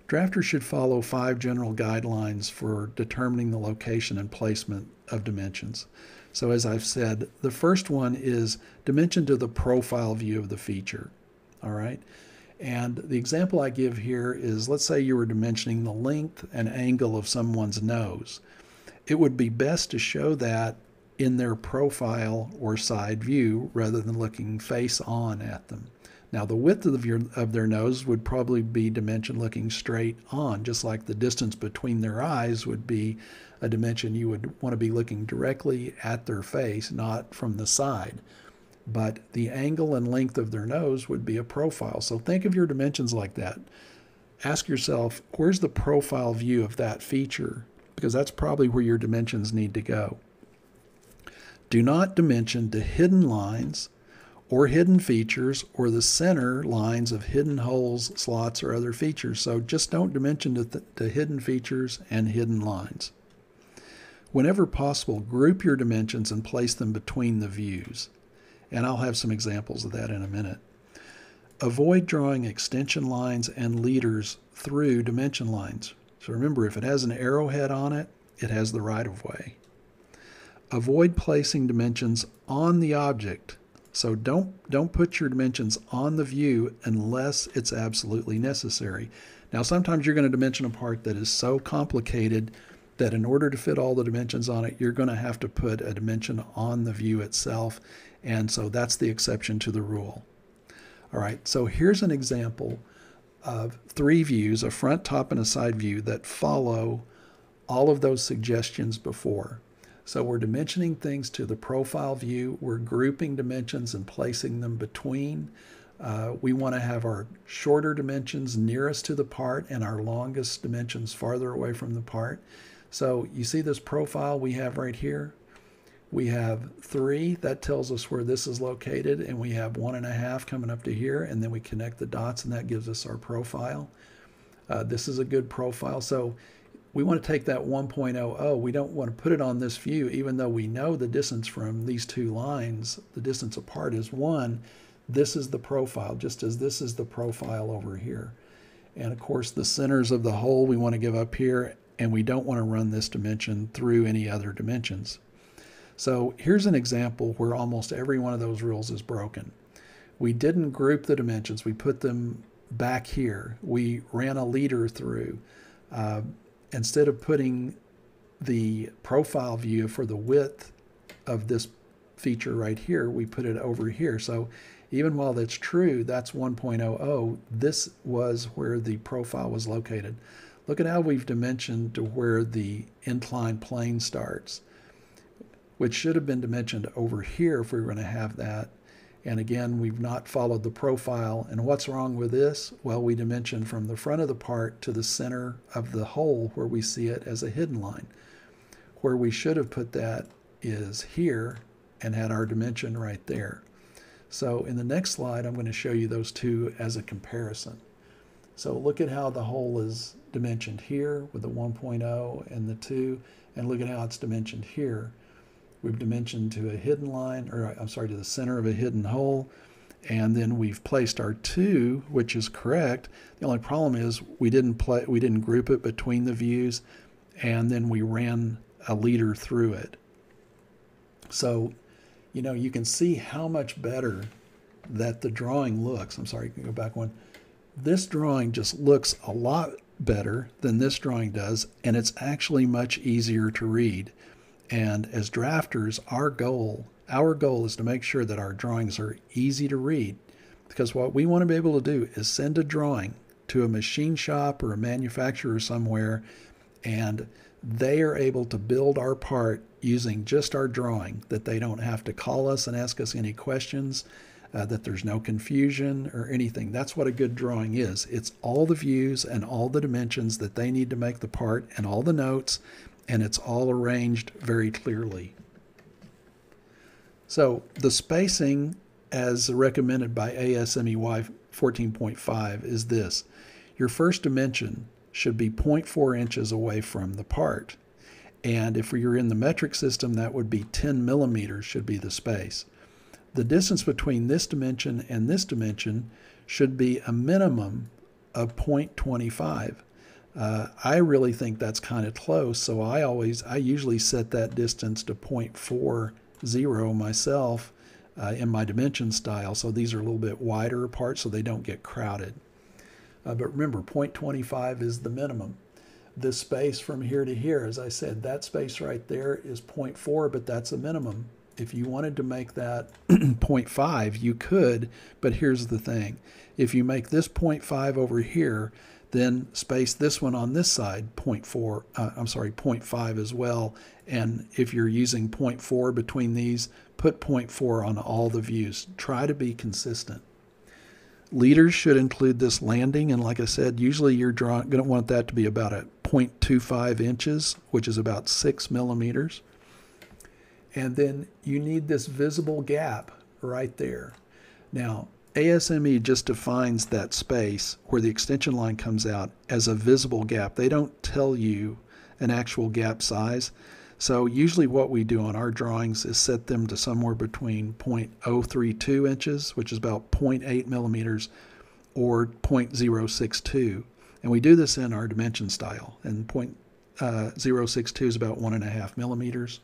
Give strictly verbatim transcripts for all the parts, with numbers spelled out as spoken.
Drafters should follow five general guidelines for determining the location and placement of dimensions. So as I've said, the first one is dimension to the profile view of the feature. All right. And the example I give here is, let's say you were dimensioning the length and angle of someone's nose. It would be best to show that in their profile or side view rather than looking face on at them. Now the width of, your, of their nose would probably be dimension looking straight on, just like the distance between their eyes would be a dimension you would want to be looking directly at their face, not from the side. But the angle and length of their nose would be a profile. So think of your dimensions like that. Ask yourself, where's the profile view of that feature? Because that's probably where your dimensions need to go. Do not dimension to hidden lines or hidden features or the center lines of hidden holes, slots, or other features. So just don't dimension to, th to hidden features and hidden lines. Whenever possible, group your dimensions and place them between the views. And I'll have some examples of that in a minute. Avoid drawing extension lines and leaders through dimension lines. So remember, if it has an arrowhead on it, it has the right-of-way. Avoid placing dimensions on the object. So don't, don't put your dimensions on the view unless it's absolutely necessary. Now, sometimes you're going to dimension a part that is so complicated that in order to fit all the dimensions on it, you're going to have to put a dimension on the view itself. And so that's the exception to the rule. All right, so here's an example of three views, a front, top, and a side view that follow all of those suggestions before. So we're dimensioning things to the profile view. We're grouping dimensions and placing them between. Uh, we want to have our shorter dimensions nearest to the part and our longest dimensions farther away from the part. So you see this profile we have right here? We have three, that tells us where this is located, and we have one and a half coming up to here, and then we connect the dots, and that gives us our profile. Uh, this is a good profile. So we want to take that one point zero zero. We don't want to put it on this view, even though we know the distance from these two lines, the distance apart is one. This is the profile, just as this is the profile over here. And of course, the centers of the hole we want to give up here, and we don't want to run this dimension through any other dimensions. So here's an example where almost every one of those rules is broken. We didn't group the dimensions. We put them back here. We ran a leader through. Uh, instead of putting the profile view for the width of this feature right here, we put it over here. So even while that's true, that's one point zero zero, this was where the profile was located. Look at how we've dimensioned to where the inclined plane starts, which should have been dimensioned over here if we were going to have that. And again, we've not followed the profile. And what's wrong with this? Well, we dimensioned from the front of the part to the center of the hole where we see it as a hidden line. Where we should have put that is here and had our dimension right there. So in the next slide, I'm going to show you those two as a comparison. So look at how the hole is dimensioned here with the one point zero and the two, and look at how it's dimensioned here. We've dimensioned to a hidden line, or I'm sorry, to the center of a hidden hole, and then we've placed our two, which is correct. The only problem is we didn't play, we didn't group it between the views, and then we ran a leader through it. So, you know, you can see how much better that the drawing looks. I'm sorry, you can go back one. This drawing just looks a lot better than this drawing does, and it's actually much easier to read. And as drafters, our goal, our goal is to make sure that our drawings are easy to read, because what we want to be able to do is send a drawing to a machine shop or a manufacturer somewhere, and they are able to build our part using just our drawing, that they don't have to call us and ask us any questions, uh, that there's no confusion or anything. That's what a good drawing is. It's all the views and all the dimensions that they need to make the part and all the notes, and it's all arranged very clearly. So the spacing as recommended by A S M E Y fourteen point five is this. Your first dimension should be zero point four inches away from the part. And if you're in the metric system, that would be ten millimeters should be the space. The distance between this dimension and this dimension should be a minimum of zero point two five. Uh, I really think that's kind of close, so I always, I usually set that distance to zero point four zero myself uh, in my dimension style. So these are a little bit wider apart so they don't get crowded. Uh, but remember, zero point two five is the minimum. This space from here to here, as I said, that space right there is zero point four, but that's a minimum. If you wanted to make that zero point five, you could, but here's the thing. If you make this zero point five over here, then space this one on this side, zero point four, uh, I'm sorry, zero point five as well. And if you're using zero point four between these, put zero point four on all the views. Try to be consistent. Leaders should include this landing, and like I said, usually you're going to want that to be about at zero point two five inches, which is about six millimeters. And then you need this visible gap right there. Now, A S M E just defines that space where the extension line comes out as a visible gap. They don't tell you an actual gap size. So usually what we do on our drawings is set them to somewhere between zero point zero three two inches, which is about zero point eight millimeters, or zero point zero six two. And we do this in our dimension style. And zero point zero six two is about one and a half millimeters.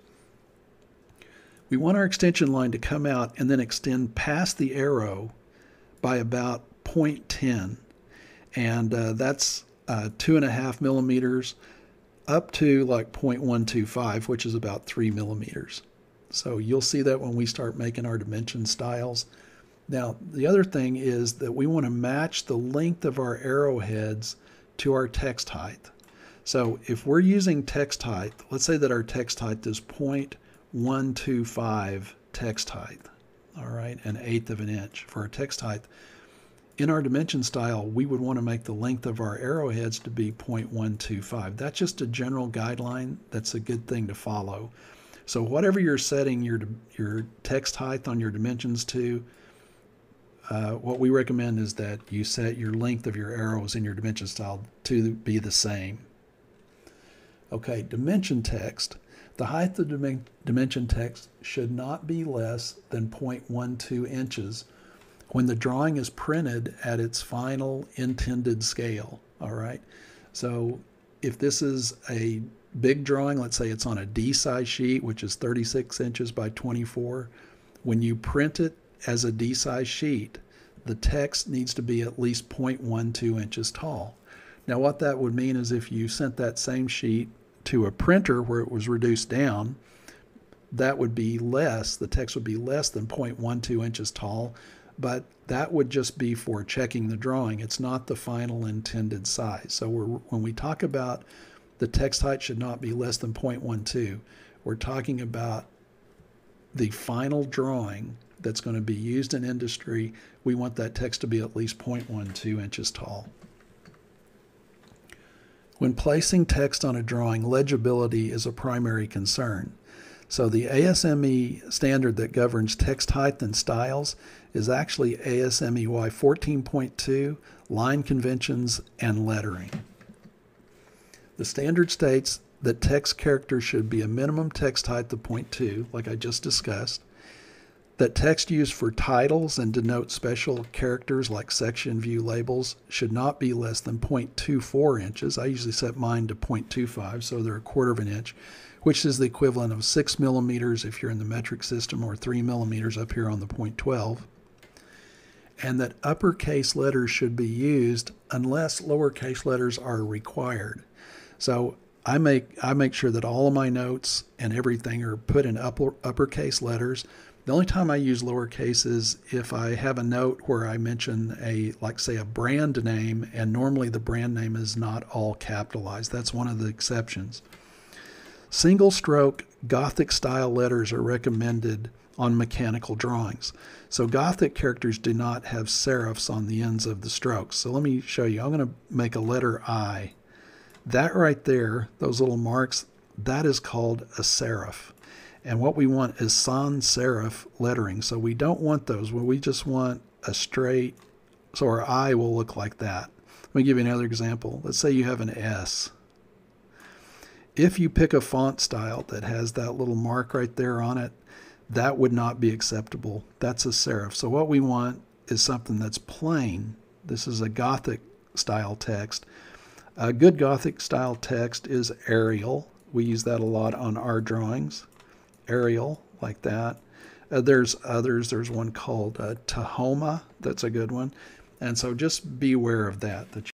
We want our extension line to come out and then extend past the arrow by about zero point one zero. And uh, that's uh, two and a half millimeters up to like zero point one two five, which is about three millimeters. So you'll see that when we start making our dimension styles. Now, the other thing is that we want to match the length of our arrowheads to our text height. So if we're using text height, let's say that our text height is zero point one two five text height, all right, an eighth of an inch for our text height. In our dimension style, we would want to make the length of our arrowheads to be zero point one two five. That's just a general guideline. That's a good thing to follow. So whatever you're setting your, your text height on your dimensions to, uh, what we recommend is that you set your length of your arrows in your dimension style to be the same. Okay, dimension text. The height of the dimension text should not be less than zero point one two inches when the drawing is printed at its final intended scale, all right? So if this is a big drawing, let's say it's on a D size sheet, which is thirty-six inches by twenty-four, when you print it as a D size sheet, the text needs to be at least zero point one two inches tall. Now what that would mean is if you sent that same sheet to a printer where it was reduced down, that would be less, the text would be less than zero point one two inches tall, but that would just be for checking the drawing. It's not the final intended size. So we're, when we talk about the text height should not be less than zero point one two, we're talking about the final drawing that's going to be used in industry. We want that text to be at least zero point one two inches tall. When placing text on a drawing, legibility is a primary concern. So the A S M E standard that governs text height and styles is actually A S M E Y fourteen point two, line conventions and lettering. The standard states that text characters should be a minimum text height of zero point two, like I just discussed, that text used for titles and denote special characters like section view labels should not be less than zero point two four inches. I usually set mine to zero point two five, so they're a quarter of an inch, which is the equivalent of six millimeters if you're in the metric system, or three millimeters up here on the point twelve. And that uppercase letters should be used unless lowercase letters are required. So I make, I make sure that all of my notes and everything are put in upper, uppercase letters. The only time I use lowercase is if I have a note where I mention a, like say a brand name, and normally the brand name is not all capitalized. That's one of the exceptions. Single stroke Gothic style letters are recommended on mechanical drawings. So Gothic characters do not have serifs on the ends of the strokes. So let me show you. I'm going to make a letter I. That right there, those little marks, that is called a serif. And what we want is sans serif lettering. So we don't want those. We just want a straight, so our I will look like that. Let me give you another example. Let's say you have an S. If you pick a font style that has that little mark right there on it, that would not be acceptable. That's a serif. So what we want is something that's plain. This is a Gothic style text. A good Gothic style text is Arial. We use that a lot on our drawings. Arial, like that. Uh, there's others. There's one called uh, Tahoma. That's a good one. And so just beware of that. that